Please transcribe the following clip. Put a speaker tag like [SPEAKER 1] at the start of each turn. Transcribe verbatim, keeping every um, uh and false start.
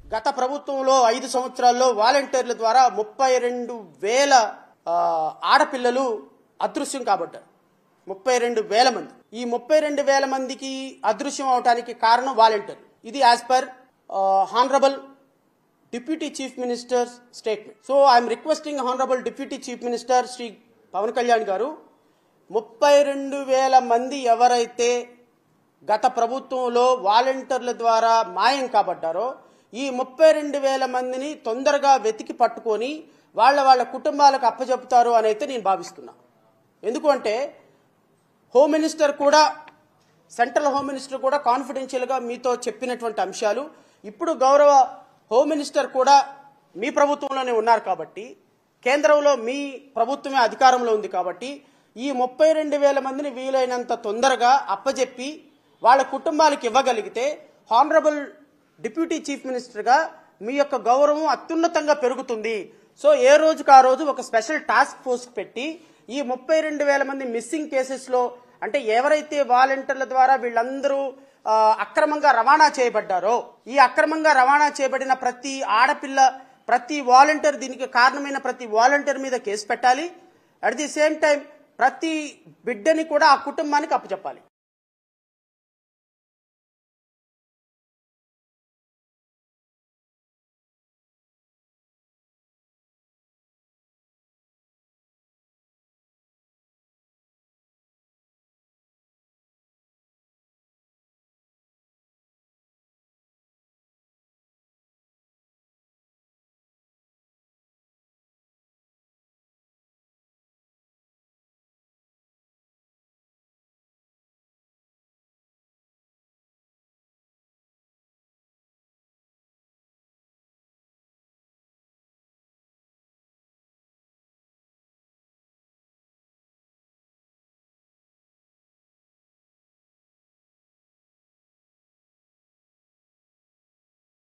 [SPEAKER 1] గత ప్రభుత్వంలో ఐదు సంవత్సరాల్లో వాలంటీర్ల ద్వారా ముప్పై రెండు వేల ఆడపిల్లలు అదృశ్యం కాబడ్డారు. ముప్పై రెండు వేల మంది. ఈ ముప్పై రెండు వేల మందికి అదృశ్యం అవడానికి కారణం వాలంటీర్. ఇది as per honourable deputy chief minister statement. So I'm requesting honourable deputy chief minister Shri Pawan Kalyan గారు, ముప్పై రెండు వేల మంది ఎవరైతే గత ప్రభుత్వంలో వాలంటీర్ల ద్వారా మాయం కాబడ్డారో ఈ ముప్పై రెండు వేల మందిని తొందరగా వెతికి పట్టుకొని వాళ్ళ వాళ్ళ కుటుంబాలకు అప్పచెప్తారు అని అయితే నేను భావిస్తున్నా. ఎందుకంటే హోమ్ మినిస్టర్ కూడా, సెంట్రల్ హోమ్ మినిస్టర్ కూడా కాన్ఫిడెన్షియల్గా మీతో చెప్పినటువంటి అంశాలు ఇప్పుడు గౌరవ హోమ్ మినిస్టర్ కూడా మీ ప్రభుత్వంలోనే ఉన్నారు కాబట్టి, కేంద్రంలో మీ ప్రభుత్వమే అధికారంలో ఉంది కాబట్టి ఈ ముప్పై రెండు వేల మందిని వీలైనంత తొందరగా అప్పజెప్పి వాళ్ళ కుటుంబాలకు ఇవ్వగలిగితే హానరబుల్ డిప్యూటీ చీఫ్ మినిస్టర్గా మీ యొక్క గౌరవం అత్యున్నతంగా పెరుగుతుంది. సో ఏ రోజుకు ఆ రోజు ఒక స్పెషల్ టాస్క్ ఫోర్స్ పెట్టి ఈ ముప్పై రెండు వేల మంది మిస్సింగ్ కేసెస్లో, అంటే ఎవరైతే వాలంటీర్ల ద్వారా వీళ్ళందరూ అక్రమంగా రవాణా చేయబడ్డారో ఈ అక్రమంగా రవాణా చేయబడిన ప్రతి ఆడపిల్ల, ప్రతి వాలంటీర్, దీనికి కారణమైన ప్రతి వాలంటీర్ మీద కేసు పెట్టాలి. అట్ ది సేమ్ టైం ప్రతి బిడ్డని కూడా ఆ కుటుంబానికి అప్పచెప్పాలి.